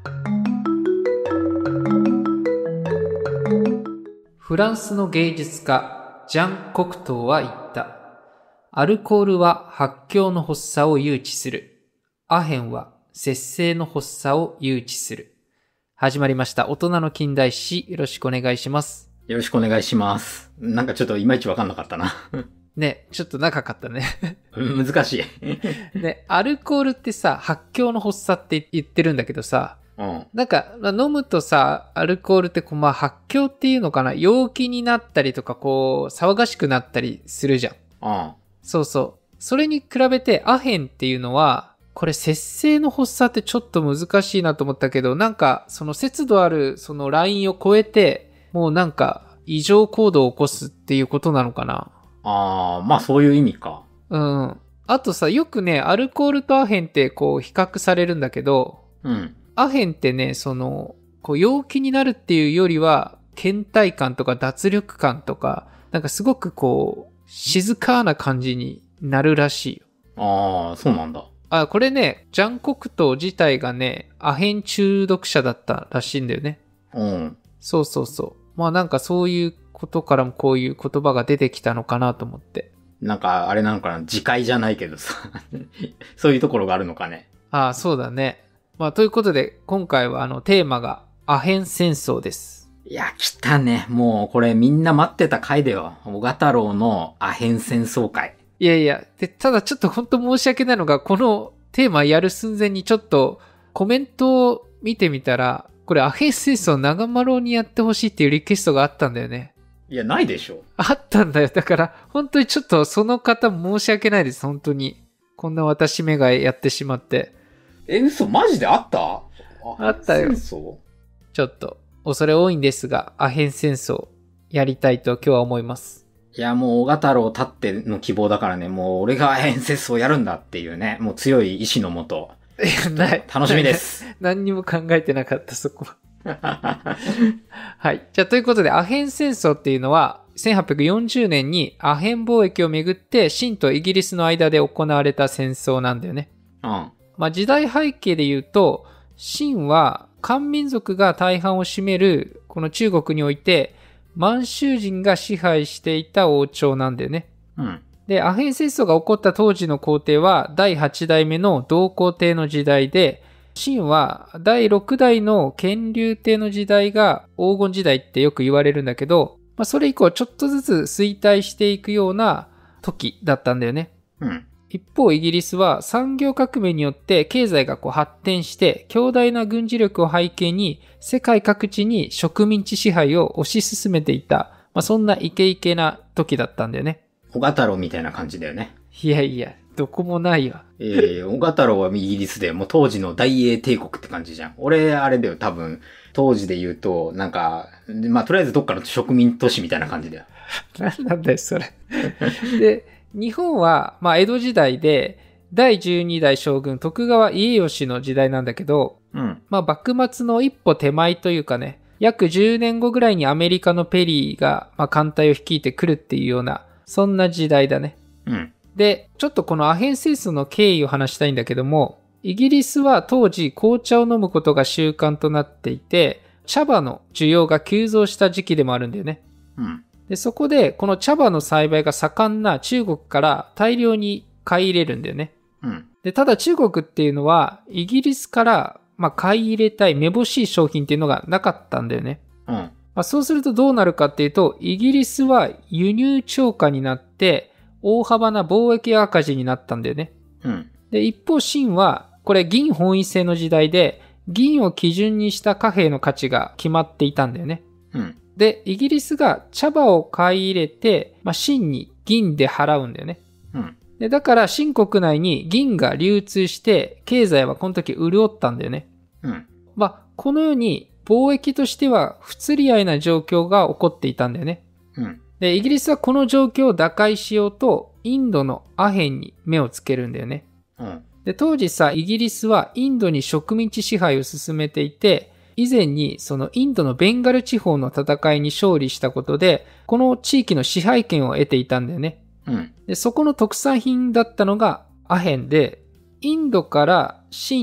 フランスの芸術家、ジャン・コクトーは言った。アルコールは発狂の発作を誘致する。アヘンは節制の発作を誘致する。始まりました。大人の近代史、よろしくお願いします。 よろしくお願いします。なんかちょっといまいちわかんなかったな。 ね、ちょっと長かったね。 難しい。 ね、アルコールってさ、発狂の発作って言ってるんだけどさ、なんか、飲むとさ、アルコールってこう、発狂っていうのかな、陽気になったりとか、こう、騒がしくなったりするじゃん。そうそう。それに比べて、アヘンっていうのは、これ、節制の発作ってちょっと難しいなと思ったけど、なんか、その節度ある、そのラインを超えて、もうなんか、異常行動を起こすっていうことなのかな。 まあそういう意味か。 うん。あとさ、よくね、アルコールとアヘンってこう、比較されるんだけど、アヘンってね、こう陽気になるっていうよりは、倦怠感とか脱力感とか、なんかすごくこう、静かな感じになるらしいよ。そうなんだ。 これね、ジャン・コクトー自体がね、アヘン中毒者だったらしいんだよね。そうそうそう。まあなんかそういうことからもこういう言葉が出てきたのかなと思って。 なんかあれなのかな、自戒じゃないけどさ。そういうところがあるのかね。 そうだね。まあ、ということで、今回はテーマが、アヘン戦争です。 いや、来たね。もう、これみんな待ってた回だよ。小賀太郎のアヘン戦争会。 いやいや、で、ただちょっと本当申し訳ないのが、このテーマやる寸前にちょっと、コメントを見てみたら、これアヘン戦争長丸にやってほしいっていうリクエストがあったんだよね。 いや、ないでしょ。 あったんだよ。だから、本当にちょっとその方申し訳ないです。本当に。こんな私めがやってしまって。 嘘、マジであった？ あったよ。ちょっと、恐れ多いんですが、アヘン戦争、やりたいと今日は思います。 いや、もう、小賀太郎たっての希望だからね、もう、俺がアヘン戦争やるんだっていうね、もう強い意志のもと。 ない。 楽しみです。 何にも考えてなかった、そこ。はい。じゃあ、ということで、アヘン戦争っていうのは、1840年にアヘン貿易をめぐって、清とイギリスの間で行われた戦争なんだよね。まあ、時代背景で言うと、清は漢民族が大半を占めるこの中国において満州人が支配していた王朝なんだよね。で、アヘン戦争が起こった当時の皇帝は第8代目の道光帝の時代で、清は第6代の乾隆帝の時代が黄金時代ってよく言われるんだけど、まあ、それ以降ちょっとずつ衰退していくような時だったんだよね。一方、イギリスは産業革命によって経済が発展して強大な軍事力を背景に世界各地に植民地支配を推し進めていた、まあ、そんなイケイケな時だったんだよね。 小賀太郎みたいな感じだよね。 いやいや、どこもないわ。 小賀太郎はイギリスでもう当時の大英帝国って感じじゃん。俺、あれだよ、多分、当時で言うと、なんか、まあ、とりあえずどっかの植民都市みたいな感じだよ。 なんなんだよ、それ。で、日本は、まあ、江戸時代で、第12代将軍徳川家吉の時代なんだけど、まあ、幕末の一歩手前というかね、約10年後ぐらいにアメリカのペリーが、まあ、艦隊を率いてくるっていうような、そんな時代だね。で、ちょっとこのアヘン戦争の経緯を話したいんだけども、イギリスは当時紅茶を飲むことが習慣となっていて、茶葉の需要が急増した時期でもあるんだよね。で、そこで、この茶葉の栽培が盛んな中国から大量に買い入れるんだよね。で、ただ中国っていうのは、イギリスから、まあ、買い入れたいめぼしい商品っていうのがなかったんだよね。まあ、そうするとどうなるかっていうと、イギリスは輸入超過になって、大幅な貿易赤字になったんだよね。で、一方、清は、これ銀本位制の時代で、銀を基準にした貨幣の価値が決まっていたんだよね。で、イギリスが茶葉を買い入れて、まあ、清に銀で払うんだよね。で、だから清国内に銀が流通して、経済はこの時潤ったんだよね。まあ、このように貿易としては不釣り合いな状況が起こっていたんだよね。で、イギリスはこの状況を打開しようと、インドのアヘンに目をつけるんだよね。で、当時さ、イギリスはインドに植民地支配を進めていて、以前にそのインドのベンガル地方の戦いに勝利したことで、この地域の支配権を得ていたんだよね。で、そこの特産品だったのがアヘンで、インドから清に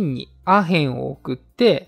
アヘンを送って、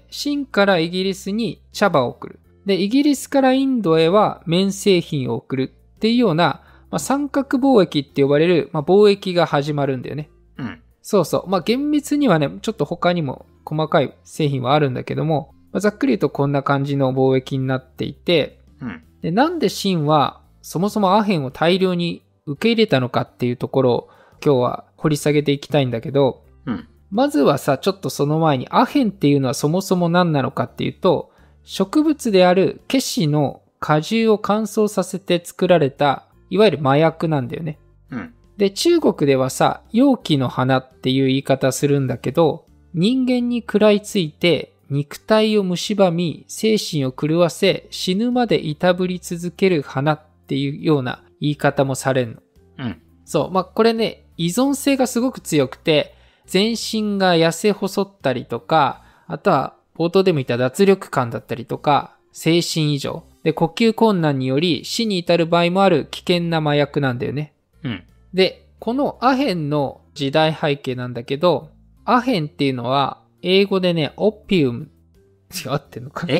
清からイギリスに茶葉を送る。で、イギリスからインドへは綿製品を送るっていうような、三角貿易って呼ばれる、貿易が始まるんだよね。 うん。 そうそう。厳密にはね、ちょっと他にも細かい製品はあるんだけども、ざっくり言うとこんな感じの貿易になっていて、 うん。 で、なんで清はそもそもアヘンを大量に受け入れたのかっていうところを今日は掘り下げていきたいんだけど、 うん。 まずはさ、ちょっとその前にアヘンっていうのはそもそも何なのかっていうと、植物であるケシの果汁を乾燥させて作られた、いわゆる麻薬なんだよね。 うん。 で、中国ではさ、陽気の花っていう言い方するんだけど、人間に食らいついて肉体を蝕み、精神を狂わせ、死ぬまでいたぶり続ける花っていうような言い方もされるの。 うん。 そう。これね、依存性がすごく強くて、全身が痩せ細ったりとか、あとは冒頭でも言った脱力感だったりとか、精神異常。で、呼吸困難により死に至る場合もある危険な麻薬なんだよね。 うん。 で、このアヘンの時代背景なんだけど、アヘンっていうのは、英語でね、オピウム。合ってんのかな？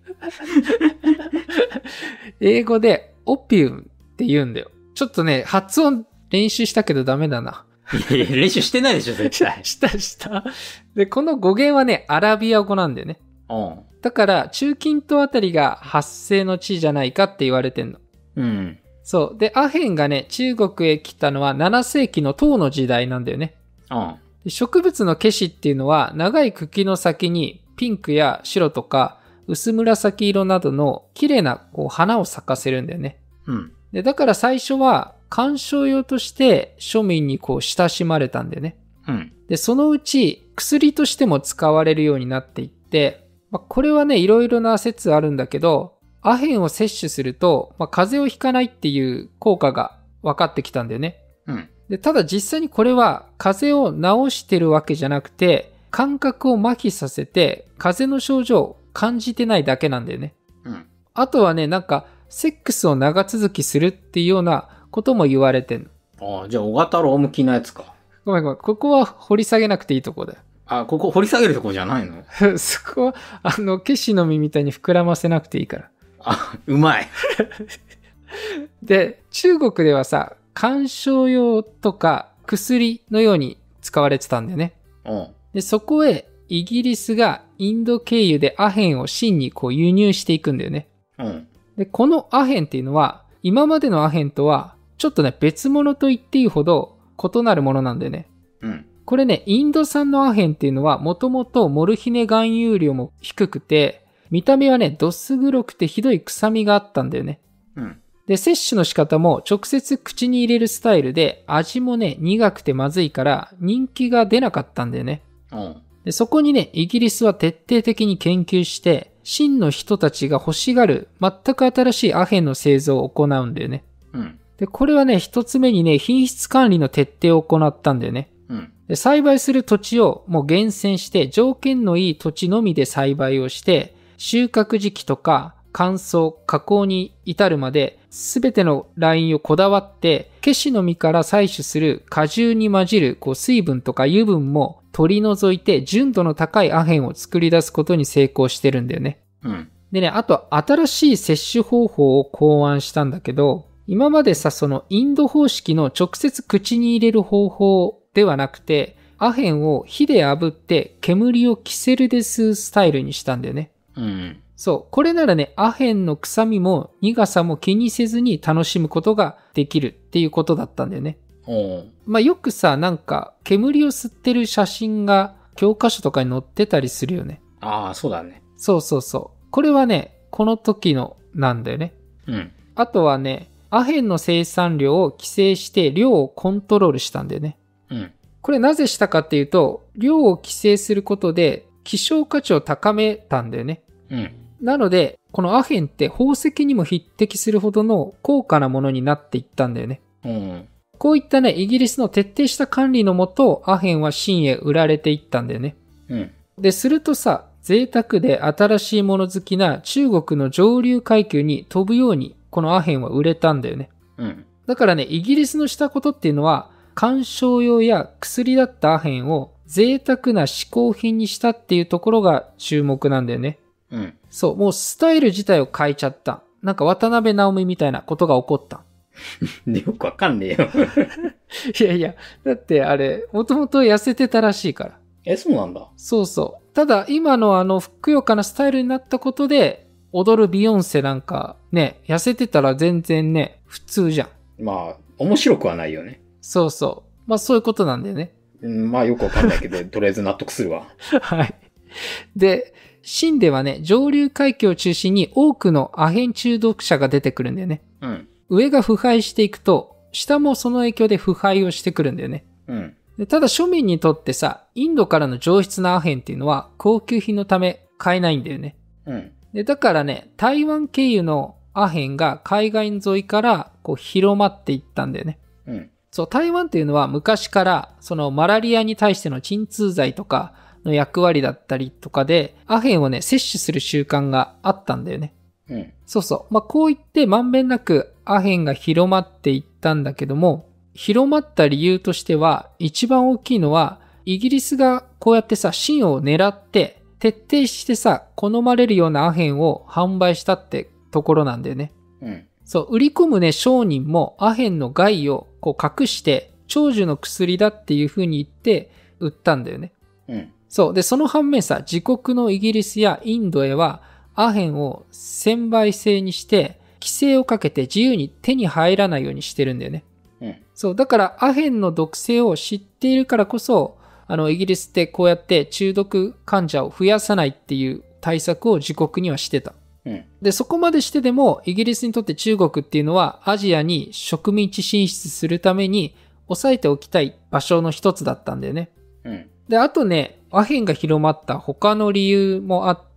英語でオピウムって言うんだよ。ちょっとね、発音練習したけどダメだな。 いや練習してないでしょ、絶対。 した。で、この語源はね、アラビア語なんだよね。 うん。 だから、中近東あたりが発生の地じゃないかって言われてんの。 うん。 そう。で、アヘンがね、中国へ来たのは7世紀の唐の時代なんだよね。 うん。 植物のケシっていうのは、長い茎の先にピンクや白とか薄紫色などの綺麗な花を咲かせるんだよね。 うん。 で、だから最初は観賞用として庶民に親しまれたんだよね。 うん。 で、そのうち薬としても使われるようになっていって、これはね、いろいろな説あるんだけど、アヘンを摂取すると、風邪をひかないっていう効果が分かってきたんだよね。 うん。 で、ただ実際にこれは風邪を治してるわけじゃなくて、感覚を麻痺させて、風邪の症状を感じてないだけなんだよね。 うん。 あとはね、セックスを長続きするっていうようなことも言われてんの。ああ、じゃあ、小型ロー向きなやつか。 ごめん。ここは掘り下げなくていいとこだよ。 あ、ここ掘り下げるとこじゃないの？ そこは、ケシの実みたいに膨らませなくていいから。 あ、うまい。 で、中国ではさ、観賞用とか薬のように使われてたんだよね。 うん。 で、そこへイギリスがインド経由でアヘンを清に輸入していくんだよね。 うん。 で、このアヘンっていうのは、今までのアヘンとは、ちょっとね、別物と言っていいほど異なるものなんだよね。 うん。 これね、インド産のアヘンっていうのは、もともとモルヒネ含有量も低くて、見た目はね、どす黒くてひどい臭みがあったんだよね。 うん。 で、摂取の仕方も直接口に入れるスタイルで、味もね、苦くてまずいから人気が出なかったんだよね。 うん。 で、そこにね、イギリスは徹底的に研究して、真の人たちが欲しがる全く新しいアヘンの製造を行うんだよね。 うん。 で、これはね、一つ目にね、品質管理の徹底を行ったんだよね。 うん。 で、栽培する土地をもう厳選して、条件のいい土地のみで栽培をして、収穫時期とか、乾燥、加工に至るまで、すべてのラインをこだわって、ケシの実から採取する果汁に混じる水分とか油分も取り除いて、純度の高いアヘンを作り出すことに成功してるんだよね。 うん。 でね、あと新しい摂取方法を考案したんだけど、今までさ、そのインド方式の直接口に入れる方法ではなくて、アヘンを火で炙って煙をキセルで吸うスタイルにしたんだよね。 うん。 そう。これならね、アヘンの臭みも苦さも気にせずに楽しむことができるっていうことだったんだよね。よくさ、煙を吸ってる写真が教科書とかに載ってたりするよね。 ああ、そうだね。 そう。これはね、この時のなんだよね。 うん。 あとはね、アヘンの生産量を規制して量をコントロールしたんだよね。 うん。 これなぜしたかっていうと、量を規制することで希少価値を高めたんだよね。 うん。 なので、このアヘンって宝石にも匹敵するほどの高価なものになっていったんだよね。 うん。 こういったね、イギリスの徹底した管理のもと、アヘンは清へ売られていったんだよね。 うん。 で、するとさ、贅沢で新しいもの好きな中国の上流階級に飛ぶように、このアヘンは売れたんだよね。 うん。 だからね、イギリスのしたことっていうのは、観賞用や薬だったアヘンを贅沢な嗜好品にしたっていうところが注目なんだよね。 うん。 そう、もうスタイル自体を変えちゃった。なんか渡辺直美みたいなことが起こった。 よくわかんねえよ。 いやいや、だってあれ、もともと痩せてたらしいから。 そうなんだ。 そうそう。ただ、今のふくよかなスタイルになったことで、踊るビヨンセなんか、ね、痩せてたら全然ね、普通じゃん。 まあ、面白くはないよね。 そうそう。まあ、そういうことなんだよね。 まあ、よくわかんないけど、とりあえず納得するわ。 はい。で、秦ではね、上流階級を中心に多くのアヘン中毒者が出てくるんだよね。 うん。 上が腐敗していくと、下もその影響で腐敗をしてくるんだよね。 うん。 でただ庶民にとってさ、インドからの上質なアヘンっていうのは高級品のため買えないんだよね。 うん。 でだからね、台湾経由のアヘンが海岸沿いからこう広まっていったんだよね。 うん。 そう、台湾っていうのは昔からそのマラリアに対しての鎮痛剤とかの役割だったりとかで、アヘンをね、摂取する習慣があったんだよね。 うん。 そうそう。まあ、こう言ってまんべんなくアヘンが広まっていったんだけども、広まった理由としては、一番大きいのは、イギリスがこうやってさ、秦を狙って、徹底してさ、好まれるようなアヘンを販売したってところなんだよね。 うん。 そう、売り込むね、商人もアヘンの害をこう隠して、長寿の薬だっていう風に言って売ったんだよね。 うん。 そう。で、その反面さ、自国のイギリスやインドへは、アヘンを専売制にして、規制をかけて自由に手に入らないようにしてるんだよね。 うん。 そう。だからアヘンの毒性を知っているからこそ、イギリスってこうやって中毒患者を増やさないっていう対策を自国にはしてた。 うん。 で、そこまでしてでも、イギリスにとって中国っていうのはアジアに植民地進出するために抑えておきたい場所の一つだったんだよね。 うん。 で、あとね、アヘンが広まった他の理由もあって、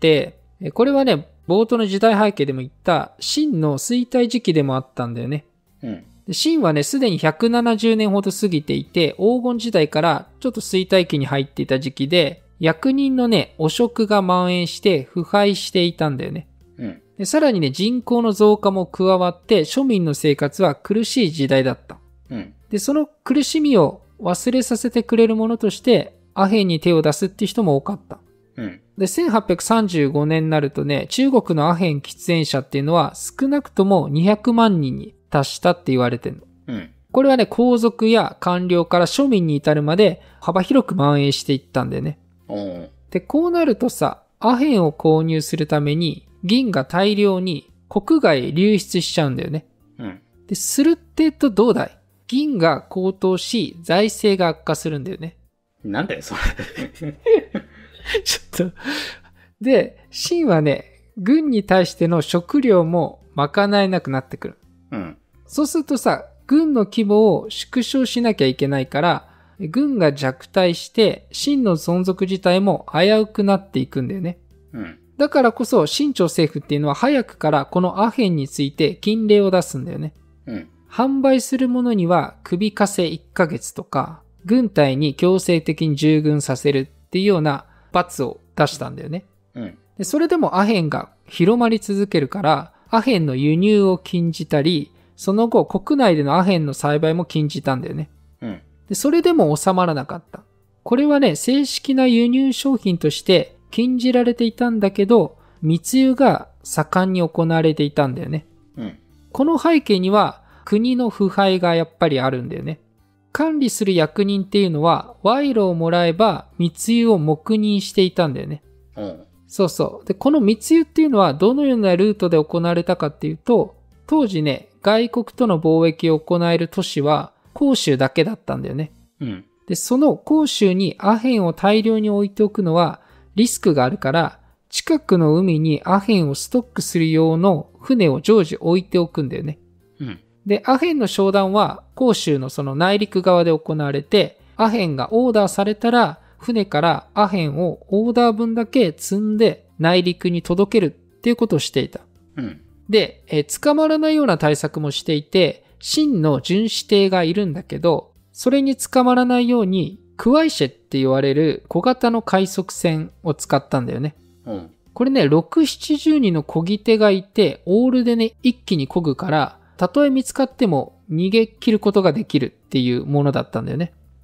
これはね、冒頭の時代背景でも言った秦の衰退時期でもあったんだよね。 うん。 秦はね、すでに170年ほど過ぎていて、黄金時代からちょっと衰退期に入っていた時期で、役人のね、汚職が蔓延して腐敗していたんだよね。 うん。 でさらにね、人口の増加も加わって、庶民の生活は苦しい時代だった。 うん。 で、その苦しみを忘れさせてくれるものとして、アヘンに手を出すっていう人も多かった。 うん。 で、1835年になるとね、中国のアヘン喫煙者っていうのは少なくとも200万人に達したって言われてるの。 うん。 これはね、皇族や官僚から庶民に至るまで幅広く蔓延していったんだよね。で、こうなるとさ、アヘンを購入するために銀が大量に国外へ流出しちゃうんだよね。 うん。 で、するってとどうだい？銀が高騰し、財政が悪化するんだよね。 なんだよ、それ。 ちょっと。で、秦はね、軍に対しての食料も賄えなくなってくる。 うん。 そうするとさ、軍の規模を縮小しなきゃいけないから、軍が弱体して、秦の存続自体も危うくなっていくんだよね。 うん。 だからこそ、秦朝政府っていうのは早くからこのアヘンについて禁令を出すんだよね。 うん。 販売する者には首かせ1ヶ月とか、軍隊に強制的に従軍させるっていうような罰を出したんだよね。 うん。 でそれでもアヘンが広まり続けるから、アヘンの輸入を禁じたり、その後国内でのアヘンの栽培も禁じたんだよね。 うん。 でそれでも収まらなかった。これはね、正式な輸入商品として禁じられていたんだけど、密輸が盛んに行われていたんだよね。 うん。 この背景には国の腐敗がやっぱりあるんだよね。管理する役人っていうのは賄賂をもらえば密輸を黙認していたんだよね。 うん。 そうそう。で、この密輸っていうのはどのようなルートで行われたかっていうと、当時ね、外国との貿易を行える都市は広州だけだったんだよね。 うん。 で、その広州にアヘンを大量に置いておくのはリスクがあるから、近くの海にアヘンをストックする用の船を常時置いておくんだよね。 うん。 で、アヘンの商談は広州のその内陸側で行われて、アヘンがオーダーされたら、船からアヘンをオーダー分だけ積んで内陸に届けるっていうことをしていた。 うん。 で、捕まらないような対策もしていて、秦の巡視艇がいるんだけど、それに捕まらないように、クワイシェって言われる小型の快速船を使ったんだよね。 うん。 これね、6、70人の漕ぎ手がいて、オールでね、一気に漕ぐから、たとえ見つかっても逃げ切ることができるっていうものだったんだよね。 うん。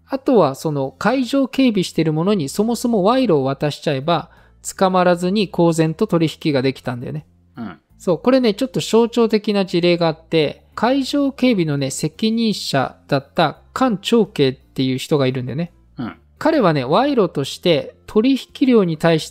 あとはその海上警備してるものにそもそも賄賂を渡しちゃえば、捕まらずに公然と取引ができたんだよね。 うん。 そう、これね、ちょっと象徴的な事例があって、海上警備のね、責任者だった菅長慶っていう人がいるんだよね。 うん。 彼はね、賄賂として取引量に対して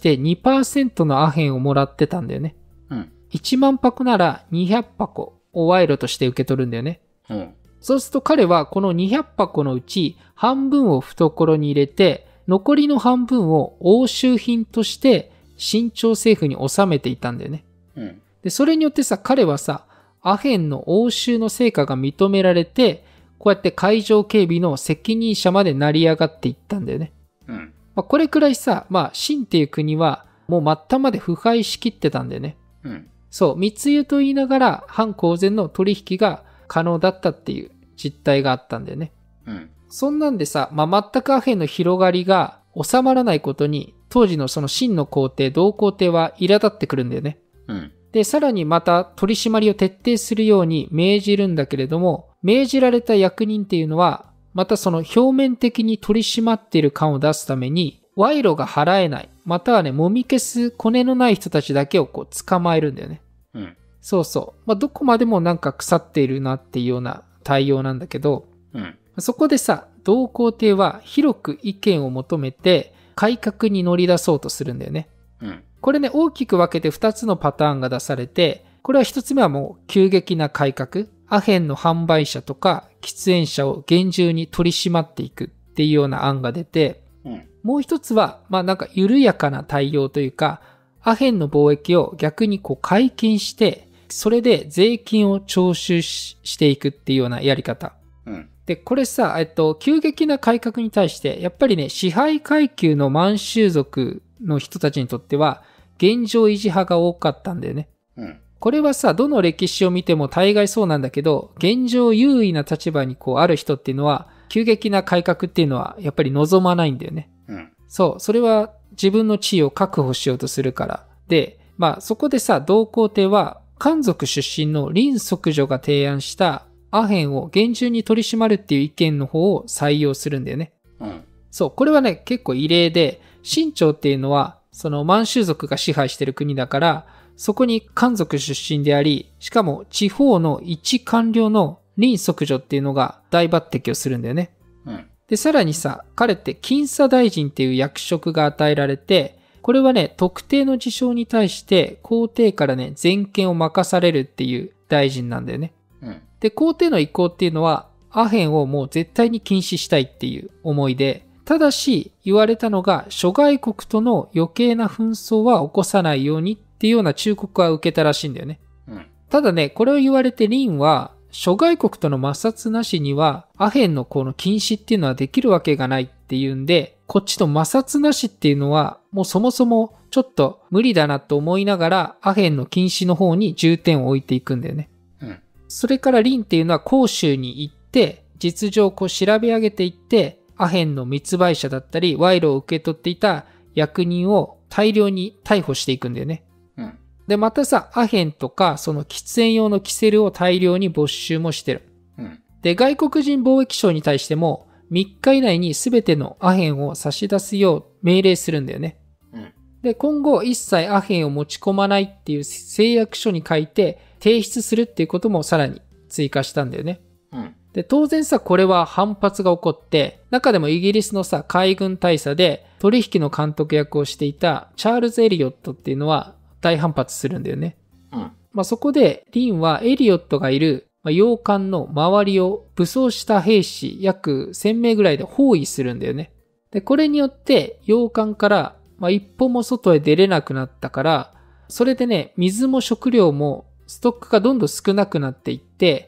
2% のアヘンをもらってたんだよね。 うん。 1万箱なら200箱を賄賂として受け取るんだよね。 うん。 そうすると彼はこの200箱のうち半分を懐に入れて、残りの半分を押収品として清朝政府に納めていたんだよね。 うん。 で、それによってさ、彼はさ、アヘンの押収の成果が認められて、こうやって海上警備の責任者まで成り上がっていったんだよね。 うん。 これくらいさ、清っていう国はもう末端まで腐敗しきってたんだよね。 うん。 そう、密輸と言いながら反公然の取引が可能だったっていう実態があったんだよね。 うん。 そんなんでさ、全くアヘンの広がりが収まらないことに、当時のその清の皇帝、同皇帝は苛立ってくるんだよね。 うん。 で、さらにまた取り締まりを徹底するように命じるんだけれども、命じられた役人っていうのは、またその表面的に取り締まっている感を出すために、賄賂が払えない、またはね、もみ消すコネのない人たちだけをこう捕まえるんだよね。 うん。 そうそう。どこまでもなんか腐っているなっていうような対応なんだけど、 うん。 そこでさ、同皇帝は広く意見を求めて改革に乗り出そうとするんだよね。 うん。 これね、大きく分けて2つのパターンが出されて、これは1つ目はもう急激な改革。アヘンの販売者とか喫煙者を厳重に取り締まっていくっていうような案が出て、 うん。 もう一つは、なんか緩やかな対応というか、アヘンの貿易を逆にこう解禁して、それで税金を徴収していくっていうようなやり方。 うん。 で、これさ、急激な改革に対して、やっぱりね、支配階級の満州族の人たちにとっては、現状維持派が多かったんだよね。 うん。 これはさ、どの歴史を見ても大概そうなんだけど、現状優位な立場にこうある人っていうのは、急激な改革っていうのはやっぱり望まないんだよね。 うん。 そう、それは自分の地位を確保しようとするから。で、そこでさ、同皇帝は、漢族出身の林則女が提案したアヘンを厳重に取り締まるっていう意見の方を採用するんだよね。 うん。 そう、これはね、結構異例で、清朝っていうのは、その満州族が支配してる国だから、そこに漢族出身であり、しかも地方の一官僚の林則女っていうのが大抜擢をするんだよね。 うん。 で、さらにさ、彼って金沙大臣っていう役職が与えられて、これはね、特定の事象に対して皇帝からね、全権を任されるっていう大臣なんだよね。 うん。 で、皇帝の意向っていうのは、アヘンをもう絶対に禁止したいっていう思いで、ただし言われたのが諸外国との余計な紛争は起こさないようにっていうような忠告は受けたらしいんだよね。 うん。 ただね、これを言われて林は、諸外国との摩擦なしにはアヘンのこの禁止っていうのはできるわけがないっていうんで、こっちと摩擦なしっていうのはもうそもそもちょっと無理だなと思いながらアヘンの禁止の方に重点を置いていくんだよね。 うん。 それから林っていうのは広州に行って実情をこう調べ上げていってアヘンの密売者だったり賄賂を受け取っていた役人を大量に逮捕していくんだよね。 うん。 で、またさ、アヘンとか、その喫煙用のキセルを大量に没収もしてる。 うん。 で、外国人貿易商に対しても、3日以内に全てのアヘンを差し出すよう命令するんだよね。 うん。 で、今後一切アヘンを持ち込まないっていう誓約書に書いて提出するっていうこともさらに追加したんだよね。 うん。 で、当然さ、これは反発が起こって、中でもイギリスのさ、海軍大佐で取引の監督役をしていたチャールズ・エリオットっていうのは大反発するんだよね。 うん。 そこで、リンはエリオットがいる洋艦の周りを武装した兵士約1000名ぐらいで包囲するんだよね。で、これによって洋艦から一歩も外へ出れなくなったから、それでね、水も食料もストックがどんどん少なくなっていって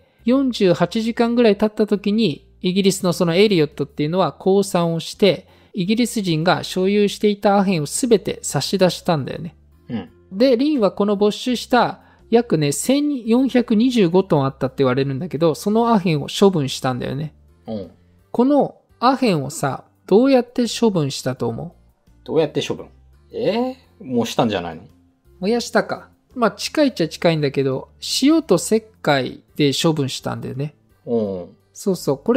、48時間ぐらい経った時に、イギリスのそのエリオットっていうのは降参をして、イギリス人が所有していたアヘンをすべて差し出したんだよね。 うん。 で、リンはこの没収した約ね、1425トンあったって言われるんだけど、そのアヘンを処分したんだよね。 うん。 このアヘンをさ、どうやって処分したと思う？ どうやって処分？もうしたんじゃないの？ 燃やしたか。近いっちゃ近いんだけど、塩と石灰で処分したんだよね。 うん。 そうそう。これ、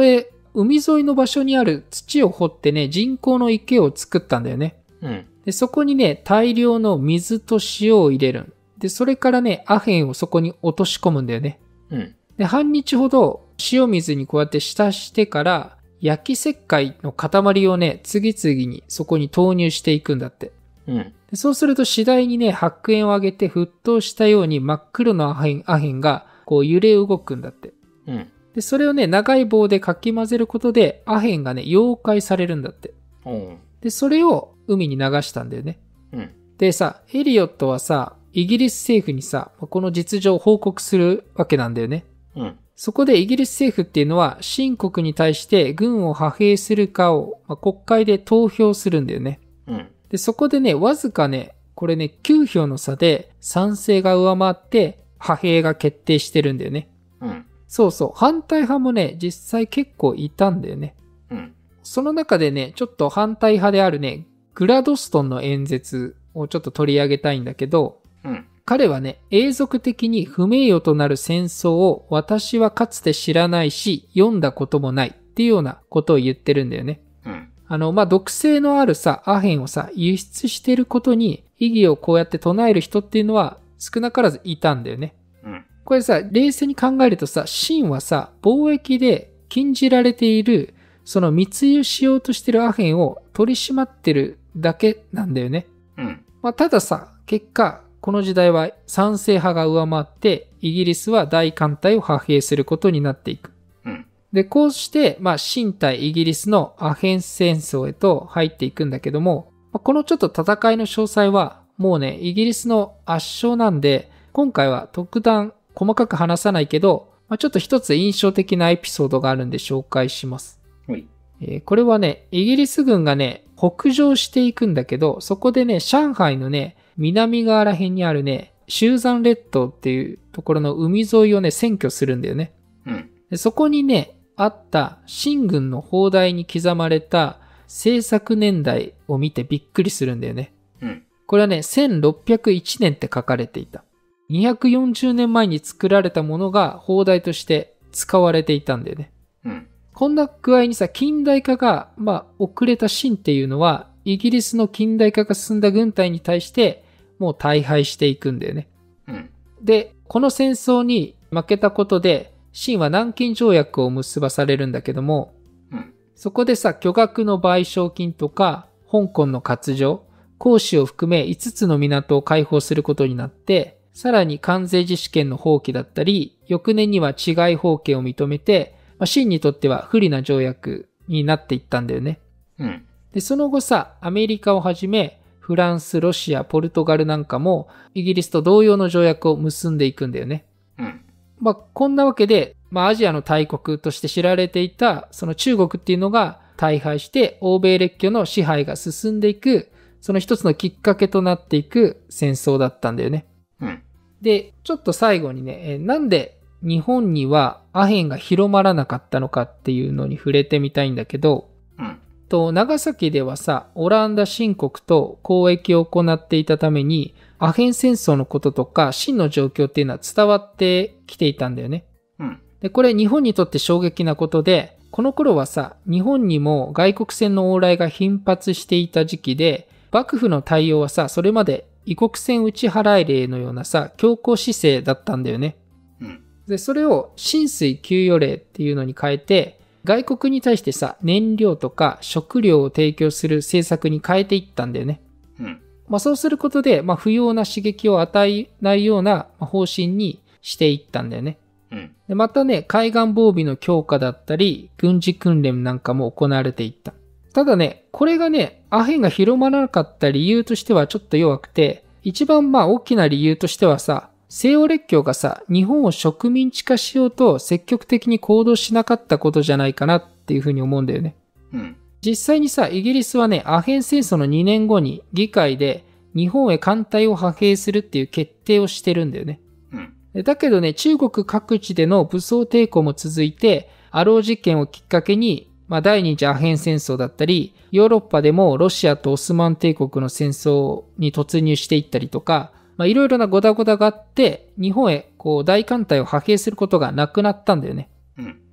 海沿いの場所にある土を掘ってね、人工の池を作ったんだよね。 うん。 で、そこにね、大量の水と塩を入れる。で、それからね、アヘンをそこに落とし込むんだよね。 うん。 で、半日ほど塩水にこうやって浸してから、焼き石灰の塊をね、次々にそこに投入していくんだって。 うん。 でそうすると次第にね、白煙を上げて沸騰したように真っ黒のアヘンがこう揺れ動くんだって。 うん。 で、それをね、長い棒でかき混ぜることでアヘンがね、溶解されるんだって。で、それを海に流したんだよね。 うん。 でさ、エリオットはさ、イギリス政府にさ、この実情を報告するわけなんだよね。 うん。 そこでイギリス政府っていうのは、清国に対して軍を派兵するかを、国会で投票するんだよね。 うん。 で、そこでね、わずかね、これね、9票の差で賛成が上回って派兵が決定してるんだよね。 うん。 そうそう。反対派もね、実際結構いたんだよね。 うん。 その中でね、ちょっと反対派であるね、グラドストンの演説をちょっと取り上げたいんだけど、 うん。 彼はね、永続的に不名誉となる戦争を私はかつて知らないし、読んだこともないっていうようなことを言ってるんだよね。 うん。 毒性のあるさ、アヘンをさ、輸出してることに異議をこうやって唱える人っていうのは少なからずいたんだよね。 うん。 これさ、冷静に考えるとさ、秦はさ、貿易で禁じられている、その密輸しようとしてるアヘンを取り締まってるだけなんだよね。 うん。 たださ、結果、この時代は賛成派が上回って、イギリスは大艦隊を派兵することになっていく。 うん。 で、こうして、秦対イギリスのアヘン戦争へと入っていくんだけども、このちょっと戦いの詳細は、もうね、イギリスの圧勝なんで、今回は特段細かく話さないけど、ちょっと一つ印象的なエピソードがあるんで紹介します。 はい。 これはね、イギリス軍がね、北上していくんだけど、そこでね、上海のね、南側ら辺にあるね、舟山列島っていうところの海沿いをね、占拠するんだよね。 うん。 でそこにね、あった秦軍の砲台に刻まれた制作年代を見てびっくりするんだよね。 うん。 これはね、1601年って書かれていた。240年前に作られたものが砲台として使われていたんだよね。 うん。 こんな具合にさ、近代化が、遅れた秦っていうのは、イギリスの近代化が進んだ軍隊に対して、もう大敗していくんだよね。 うん。 で、この戦争に負けたことで、秦は南京条約を結ばされるんだけども、 うん。 そこでさ、巨額の賠償金とか、香港の割譲、広州を含め5つの港を開放することになって、さらに関税自主権の放棄だったり、翌年には治外法権を認めて、秦にとっては不利な条約になっていったんだよね。 うん。 で、その後さ、アメリカをはじめ、フランス、ロシア、ポルトガルなんかも、イギリスと同様の条約を結んでいくんだよね。 うん。 こんなわけで、アジアの大国として知られていた、その中国っていうのが大敗して、欧米列強の支配が進んでいく、その一つのきっかけとなっていく戦争だったんだよね。 うん。 で、ちょっと最後にね、なんで日本にはアヘンが広まらなかったのかっていうのに触れてみたいんだけど、 うん。 長崎ではさ、オランダ清国と交易を行っていたために、アヘン戦争のこととか、秦の状況っていうのは伝わってきていたんだよね。 うん。 で、これ日本にとって衝撃なことで、この頃はさ、日本にも外国船の往来が頻発していた時期で、幕府の対応はさ、それまで異国船打ち払い令のようなさ、強硬姿勢だったんだよね。 うん。 で、それを浸水給与令っていうのに変えて、外国に対してさ、燃料とか食料を提供する政策に変えていったんだよね。 うん。 そうすることで、不要な刺激を与えないような方針にしていったんだよね。 うん。 でまたね、海岸防備の強化だったり、軍事訓練なんかも行われていった。ただね、これがね、アヘンが広まらなかった理由としてはちょっと弱くて、一番大きな理由としてはさ、西欧列強がさ、日本を植民地化しようと積極的に行動しなかったことじゃないかなっていうふうに思うんだよね。 うん。 実際にさ、イギリスはね、アヘン戦争の2年後に議会で日本へ艦隊を派兵するっていう決定をしてるんだよね。 うん。 だけどね、中国各地での武装抵抗も続いて、アロー事件をきっかけに、第二次アヘン戦争だったり、ヨーロッパでもロシアとオスマン帝国の戦争に突入していったりとか、いろいろなゴダゴダがあって、日本へ大艦隊を派兵することがなくなったんだよね。 うん。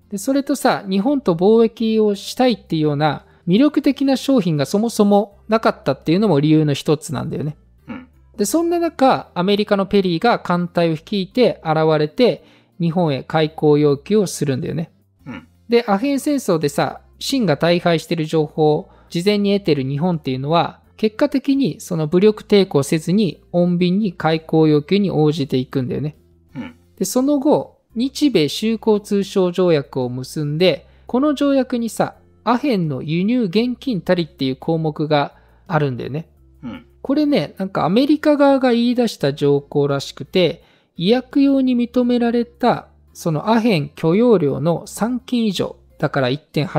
で、それとさ、日本と貿易をしたいっていうような魅力的な商品がそもそもなかったっていうのも理由の一つなんだよね。で、そんな中、アメリカのペリーが艦隊を率いて現れて、日本へ開港要求をするんだよね。で、アヘン戦争でさ、清が大敗してる情報を事前に得てる日本っていうのは、結果的にその武力抵抗せずに穏便に開港要求に応じていくんだよね。で、その後、日米修好通商条約を結んで、この条約にさ、アヘンの輸入現金たりっていう項目があるんだよね。これね、なんかアメリカ側が言い出した条項らしくて、医薬用に認められたそのアヘン許容量の3斤以上、だから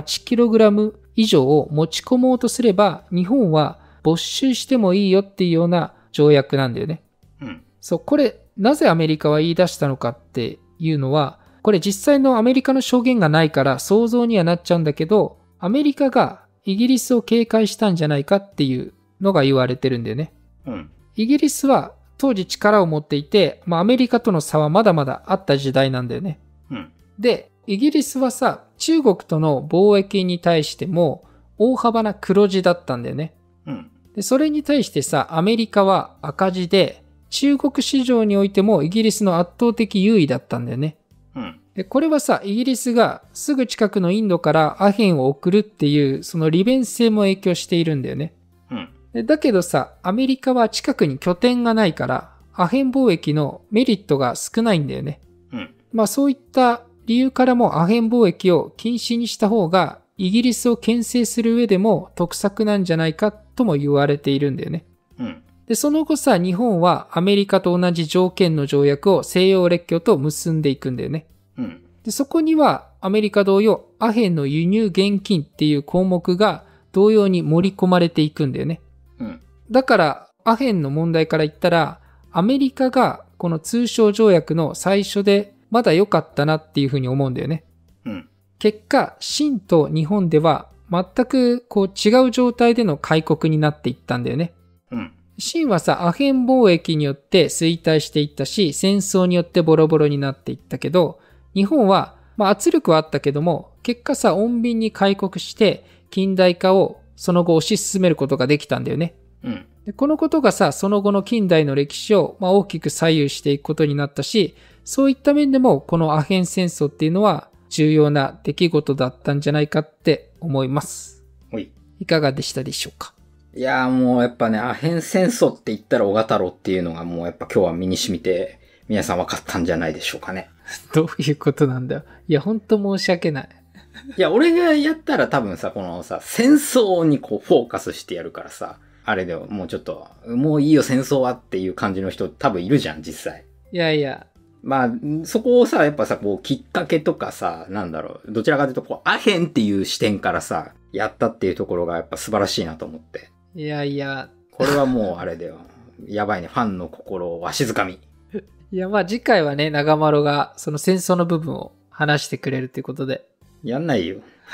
1.8kg 以上を持ち込もうとすれば、日本は没収してもいいよっていうような条約なんだよね。そう、これ、なぜアメリカは言い出したのかっていうのは、これ実際のアメリカの証言がないから想像にはなっちゃうんだけど、アメリカがイギリスを警戒したんじゃないかっていうのが言われてるんだよね。イギリスは当時力を持っていて、アメリカとの差はまだまだあった時代なんだよね。で、イギリスはさ、中国との貿易に対しても大幅な黒字だったんだよね。で、それに対してさ、アメリカは赤字で、中国市場においてもイギリスの圧倒的優位だったんだよね。で、これはさ、イギリスがすぐ近くのインドからアヘンを送るっていう、その利便性も影響しているんだよね。だけどさ、アメリカは近くに拠点がないから、アヘン貿易のメリットが少ないんだよね。そういった理由からもアヘン貿易を禁止にした方が、イギリスを牽制する上でも得策なんじゃないかとも言われているんだよね。で、その後さ、日本はアメリカと同じ条件の条約を西洋列強と結んでいくんだよね。で、そこにはアメリカ同様、アヘンの輸入現金っていう項目が同様に盛り込まれていくんだよね。だから、アヘンの問題から言ったら、アメリカがこの通商条約の最初でまだ良かったなっていうふうに思うんだよね。結果、清と日本では全く違う状態での開国になっていったんだよね。清はさ、アヘン貿易によって衰退していったし、戦争によってボロボロになっていったけど、日本は、圧力はあったけども、結果さ、穏便に開国して近代化をその後推し進めることができたんだよね。で、このことがさ、その後の近代の歴史を、大きく左右していくことになったし、そういった面でもこのアヘン戦争っていうのは重要な出来事だったんじゃないかって思います。いかがでしたでしょうか？ いやーもうやっぱね、アヘン戦争って言ったら小型郎っていうのがもうやっぱ今日は身に染みて皆さん分かったんじゃないでしょうかね。 どういうことなんだよ。いや、ほんと申し訳ない。 いや、俺がやったら多分さ、このさ、戦争にフォーカスしてやるからさ、あれでもうちょっと、もういいよ戦争はっていう感じの人多分いるじゃん、実際。 いやいや。 そこをさ、やっぱさ、きっかけとかさ、どちらかというとアヘンっていう視点からさ、やったっていうところがやっぱ素晴らしいなと思って。 いやいや。 これはもうあれだよ。やばいね。ファンの心をわしづかみ。 いや、次回はね、長丸がその戦争の部分を話してくれるっていうことで。 やんないよ。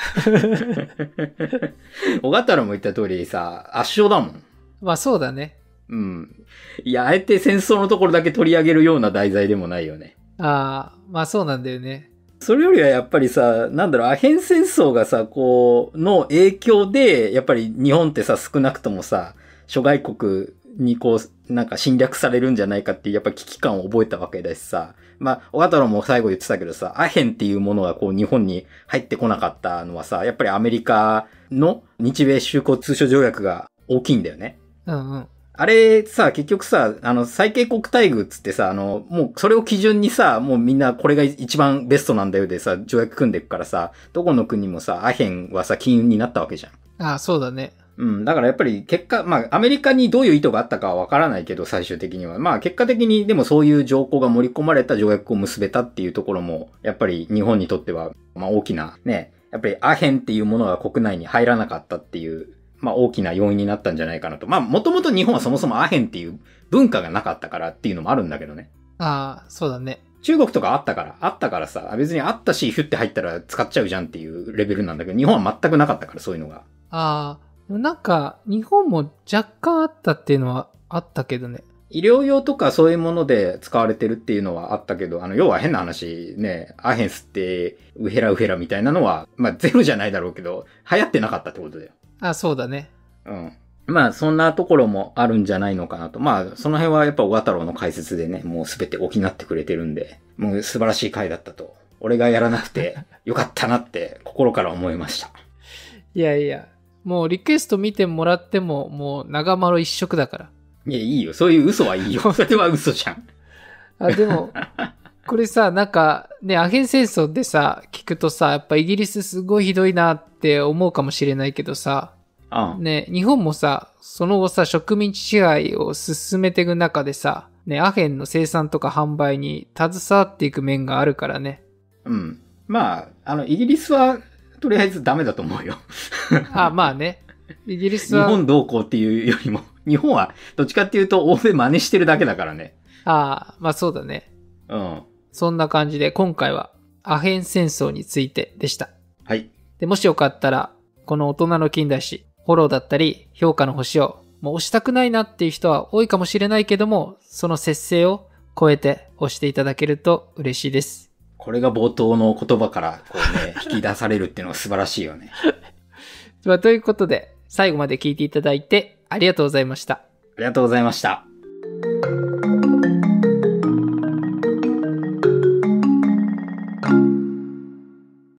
小型郎も言った通りさ、圧勝だもん。 そうだね。 いや、あえて戦争のところだけ取り上げるような題材でもないよね。 そうなんだよね。 それよりはやっぱりさ、アヘン戦争がさ、の影響で、やっぱり日本ってさ、少なくともさ、諸外国に侵略されるんじゃないかっていう、やっぱ危機感を覚えたわけだしさ。小型郎も最後言ってたけどさ、アヘンっていうものが日本に入ってこなかったのはさ、やっぱりアメリカの日米修好通商条約が大きいんだよね。あれさ、結局さ、最恵国待遇っつってさ、もうそれを基準にさ、もうみんなこれが一番ベストなんだよでさ、条約組んでいくからさ、どこの国もさ、アヘンはさ、禁輸になったわけじゃん。 そうだね。 だからやっぱり結果、アメリカにどういう意図があったかはわからないけど、最終的には。結果的にでもそういう条項が盛り込まれた条約を結べたっていうところも、やっぱり日本にとっては、大きなね、やっぱりアヘンっていうものが国内に入らなかったっていう、大きな要因になったんじゃないかなと。もともと日本はそもそもアヘンっていう文化がなかったからっていうのもあるんだけどね。 そうだね。 中国とかあったからさ、別にあったし、ヒュッて入ったら使っちゃうじゃんっていうレベルなんだけど、日本は全くなかったから、そういうのが。 日本も若干あったっていうのはあったけどね。 医療用とかそういうもので使われてるっていうのはあったけど、要は変な話ね、アヘンスって、ウヘラウヘラみたいなのは、まあゼロじゃないだろうけど、流行ってなかったってことだよ。 あ、そうだね。 うん。まあそんなところもあるんじゃないのかなと。まあその辺はやっぱ小太郎の解説でね、もうすべて補ってくれてるんで、もう素晴らしい回だったと。俺がやらなくてよかったなって心から思いました。 いやいや、もうリクエスト見てもらっても、もう長丸一色だから。 いや、いいよ。そういう嘘はいいよ。それは嘘じゃん。 あ、でも、これさ、なんか、ね、アヘン戦争でさ、聞くとさ、やっぱイギリスすごいひどいなって思うかもしれないけどさ、ね、日本もさ、その後さ、植民地支配を進めていく中でさ、ね、アヘンの生産とか販売に携わっていく面があるからね。 うん。まあ、イギリスは、とりあえずダメだと思うよ。 あ、まあね。イギリスは。 日本どうこうっていうよりも、日本はどっちかっていうと欧米真似してるだけだからね。 ああ、まあそうだね。 うん。 そんな感じで今回はアヘン戦争についてでした。 はい。 で、もしよかったら、この大人の近代史、フォローだったり、評価の星を、もう押したくないなっていう人は多いかもしれないけども、その節制を超えて押していただけると嬉しいです。 これが冒頭の言葉からこうね、引き出されるっていうのが素晴らしいよね。 まあ、ということで、最後まで聞いていただいてありがとうございました。 ありがとうございました。